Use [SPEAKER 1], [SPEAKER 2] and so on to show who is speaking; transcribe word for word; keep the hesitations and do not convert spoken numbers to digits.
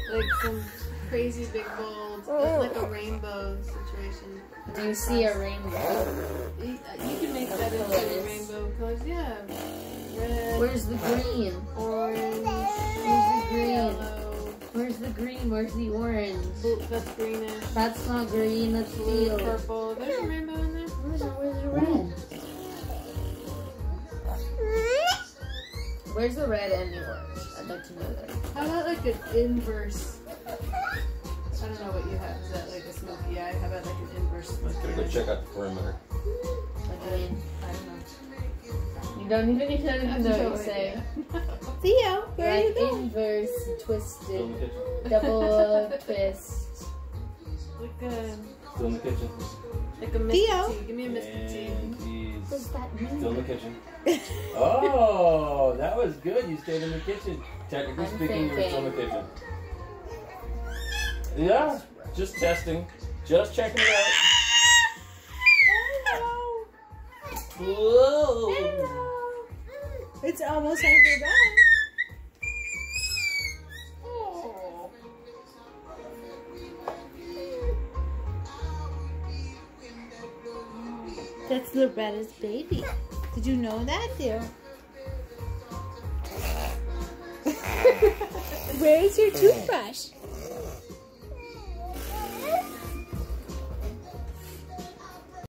[SPEAKER 1] like some crazy big bold, it's like a rainbow situation.
[SPEAKER 2] Do you see a rainbow?
[SPEAKER 1] You, you can make that into a rainbow colors, yeah. Red.
[SPEAKER 2] Where's the green?
[SPEAKER 1] Orange.
[SPEAKER 2] Where's the green?
[SPEAKER 1] Yellow.
[SPEAKER 2] Where's the green? Where's the orange?
[SPEAKER 1] Blue, that's greenish.
[SPEAKER 2] That's not green, that's
[SPEAKER 1] Blue,
[SPEAKER 2] teal.
[SPEAKER 1] purple. There's a rainbow in there.
[SPEAKER 2] Where's the, where's the red? Where's the red and the orange? I'd like to know that.
[SPEAKER 1] How about like an inverse? I don't know what you have. Is that like a smoky eye? How about like an inverse smoky
[SPEAKER 3] Gotta
[SPEAKER 1] eye?
[SPEAKER 3] go check out the perimeter.
[SPEAKER 2] Like green.
[SPEAKER 1] I don't know.
[SPEAKER 2] You don't even need to know what
[SPEAKER 1] No
[SPEAKER 2] you're
[SPEAKER 1] idea.
[SPEAKER 2] saying.
[SPEAKER 1] Theo, where are you
[SPEAKER 2] Like
[SPEAKER 1] going?
[SPEAKER 2] inverse,
[SPEAKER 3] Still
[SPEAKER 2] twisted,
[SPEAKER 3] in the kitchen.
[SPEAKER 2] double twist.
[SPEAKER 1] Like a,
[SPEAKER 3] Still in the kitchen.
[SPEAKER 1] like a misty
[SPEAKER 4] Theo?
[SPEAKER 1] tea. Give me a misty
[SPEAKER 3] And
[SPEAKER 1] tea.
[SPEAKER 3] he's
[SPEAKER 2] What does that mean?
[SPEAKER 3] still in the kitchen. Oh, that was good. You stayed in the kitchen. Technically
[SPEAKER 2] I'm
[SPEAKER 3] speaking, you were still in the
[SPEAKER 2] thinking.
[SPEAKER 3] kitchen. Yeah, just testing. Just checking it out. Whoa.
[SPEAKER 4] It's almost time for bed.
[SPEAKER 1] Oh.
[SPEAKER 4] That's Loretta's baby. Did you know that, Theo? Where's your toothbrush?